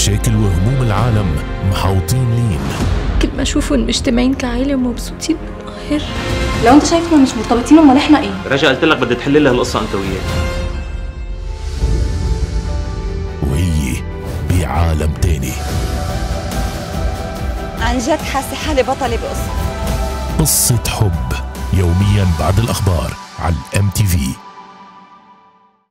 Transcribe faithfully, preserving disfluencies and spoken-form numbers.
مشاكل وهموم العالم محاوطين لين. كل ما اشوفهم مجتمعين كعائله ومبسوطين بنقهر. لو انت شايف انهم مش مرتبطين امال احنا ايه؟ رجا قلت لك بدي تحل لها القصه انت وياه. وهي بعالم تاني. عن جد حاسه حالي بطله بقصه. قصة حب يوميا بعد الأخبار على الام تي في.